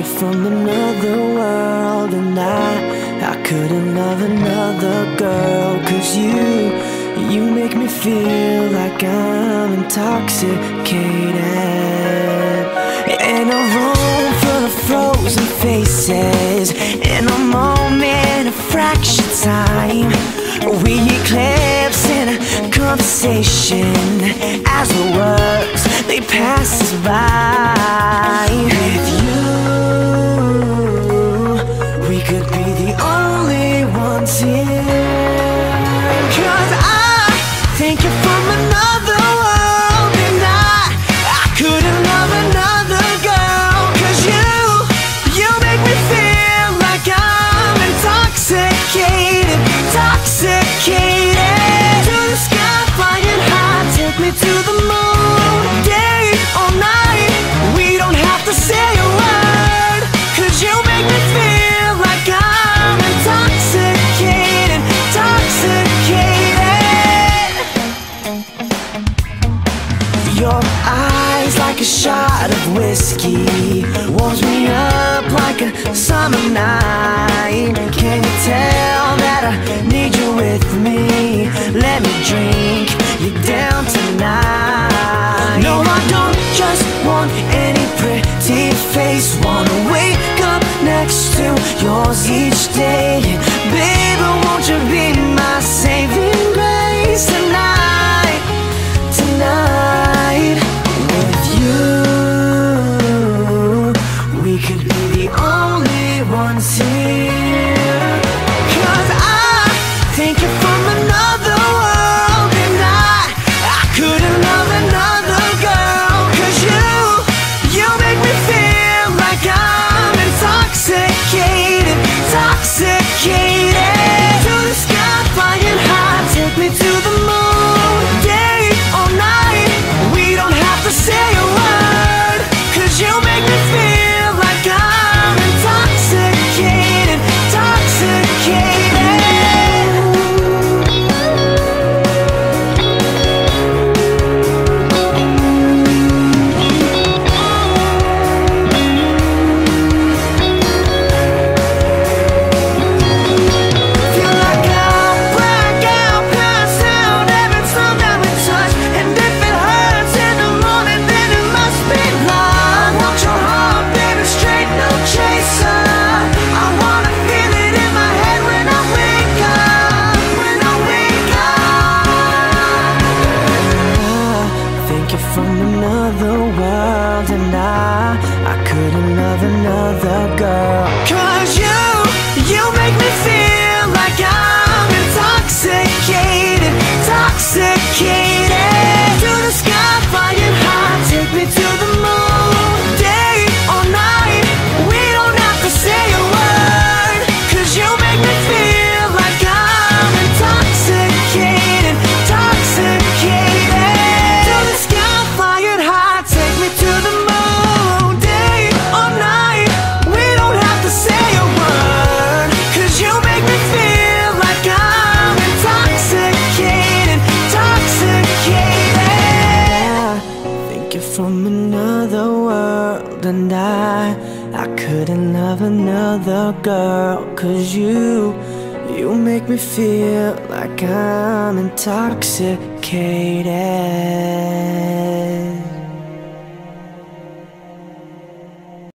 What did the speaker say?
you're from another world, and I couldn't love another girl. 'Cause you make me feel like I'm intoxicated. In a room full of frozen faces, in a moment of fractured time, we eclipse in a conversation as the words they pass us by. With you, we could be the only ones here. 'Cause I think you're from another world, and I couldn't love another girl. 'Cause you make me feel like I'm intoxicated, intoxicated. To the sky, flying high, take me to the moon. Day or night, we don't have to say a word. 'Cause you make me feel like I'm intoxicated, intoxicated. Your eyes like a shot of whiskey, warms me up like a summer night. Can you tell that I need you with me? Let me drink you down tonight. No, I don't just want any pretty face. Wanna wake up next to yours each day. Baby, won't you be my saving grace tonight, tonight? With you, we could be the only ones here. 'Cause I think you're from another world, and I couldn't love another girl. 'Cause you make me feel like I'm intoxicated, intoxicated. To the sky, flying high, take me to the moon. Day or night, we don't have to say a word. 'Cause you make me feel like I'm intoxicated, intoxicated. Feel like I'll black out, pass out every time that we touch. And if it hurts in the morning, then it must be love. Want your heart, baby, straight, no chaser. I wanna feel it in my head when I wake up, when I wake up. I think you're from another world, and I couldn't love another girl. 'Cause you make me feel like I'm intoxicated, intoxicated. To the sky, flying high, take me to the moon. Day or night, we don't have to say a word. 'Cause you make me feel like I'm intoxicated, intoxicated. To the sky, flying high, take me to the moon. Day or night, we don't have to say a word. 'Cause you make me feel like I'm intoxicated, intoxicated. I think you're from another world, and I couldn't love another girl. 'Cause you make me feel like I'm intoxicated.